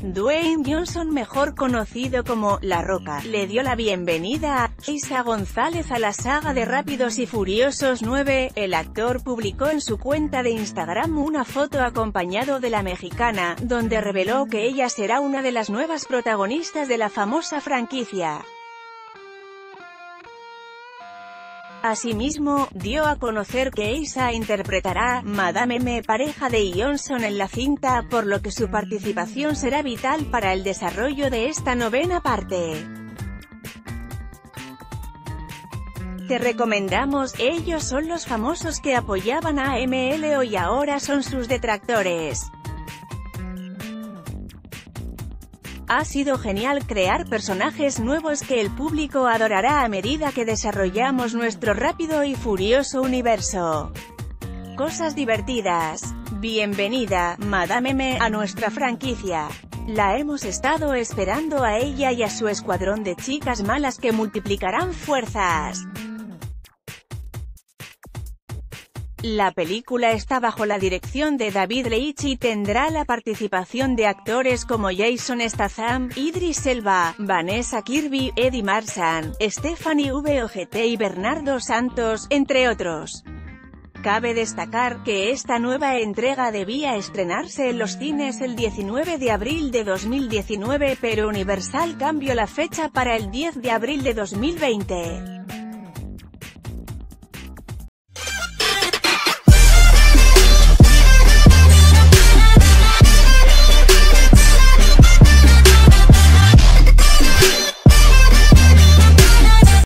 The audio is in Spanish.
Dwayne Johnson, mejor conocido como La Roca, le dio la bienvenida a Eiza González a la saga de Rápidos y Furiosos 9. El actor publicó en su cuenta de Instagram una foto acompañado de la mexicana, donde reveló que ella será una de las nuevas protagonistas de la famosa franquicia. Asimismo, dio a conocer que Eiza interpretará Madame M, pareja de Johnson en la cinta, por lo que su participación será vital para el desarrollo de esta novena parte. Te recomendamos, ellos son los famosos que apoyaban a MLO y ahora son sus detractores. Ha sido genial crear personajes nuevos que el público adorará a medida que desarrollamos nuestro rápido y furioso universo. Cosas divertidas. Bienvenida, Madame M, a nuestra franquicia. La hemos estado esperando a ella y a su escuadrón de chicas malas que multiplicarán fuerzas. La película está bajo la dirección de David Leitch y tendrá la participación de actores como Jason Statham, Idris Elba, Vanessa Kirby, Eddie Marsan, Stephanie Vogt y Bernardo Santos, entre otros. Cabe destacar que esta nueva entrega debía estrenarse en los cines el 19 de abril de 2019, pero Universal cambió la fecha para el 10 de abril de 2020.